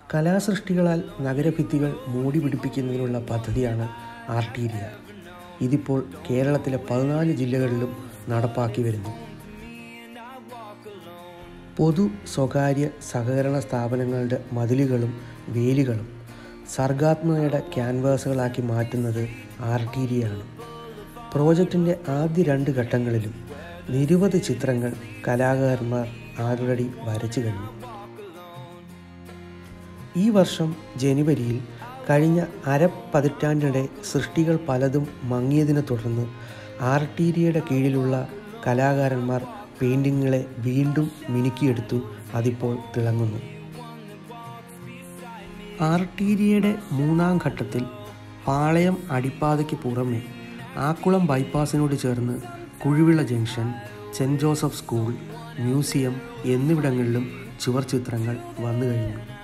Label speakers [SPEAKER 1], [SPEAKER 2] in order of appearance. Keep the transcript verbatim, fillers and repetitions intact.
[SPEAKER 1] കലാസൃഷ്ടികളാൽ നഗരഭിത്തികൾ മൂടി പിടിപ്പിക്കുന്നതിനുള്ള പദ്ധതിയാണ് ആർട്ടീരിയ. ഇതിപ്പോൾ കേരളത്തിലെ പതിനാല് ജില്ലകളിലും നടപ്പാക്കി വരുന്നു. പൊതു സ്വകാര്യ സഹകരണ സ്ഥാപനങ്ങളുടെ മതിലുകളും വേലികളും സർഗാത്മകയുടെ ക്യാൻവാസുകളാക്കി മാറ്റുന്നത് ആർട്ടീരിയയാണ്. പ്രോജക്റ്റിൻ്റെ ആദ്യ രണ്ട് ഘട്ടങ്ങളിലും നിരവധി ചിത്രങ്ങൾ കലാകാരന്മാർ ആൾറെഡി വരച്ചു കഴിഞ്ഞു. ഈ വർഷം ജനുവരിയിൽ കഴിഞ്ഞ അര പതിറ്റാണ്ടിനിടെ സൃഷ്ടികൾ പലതും മങ്ങിയതിനെ തുടർന്ന് ആർട്ടീരിയയുടെ കീഴിലുള്ള കലാകാരന്മാർ പെയിൻറ്റിങ്ങുകളെ വീണ്ടും മിനുക്കിയെടുത്തു. അതിപ്പോൾ തിളങ്ങുന്നു. ആർട്ടീരിയയുടെ മൂന്നാം ഘട്ടത്തിൽ പാളയം അടിപ്പാതയ്ക്ക് പുറമെ ആക്കുളം ബൈപ്പാസിനോട് ചേർന്ന് Kuzhivila junction, saint Joseph school, museum എന്നിവിടങ്ങളിലും ചുവർ ചിത്രങ്ങൾ വന്നു കഴിഞ്ഞു.